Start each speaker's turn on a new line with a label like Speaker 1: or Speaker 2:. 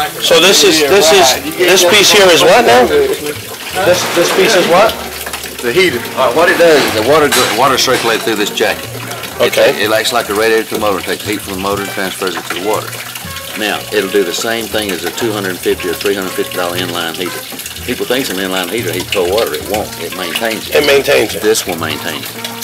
Speaker 1: So this piece here is what now? This piece is what?
Speaker 2: The heater.
Speaker 3: What it does is the water circulates through this jacket.
Speaker 1: Okay.
Speaker 3: It acts like a radiator to the motor. It takes heat from the motor and transfers it to the water. Now, it'll do the same thing as a $250 or $350 inline heater. People think it's an inline heater heats cold water. It won't. It maintains it.
Speaker 1: It maintains it.
Speaker 3: This will maintain it.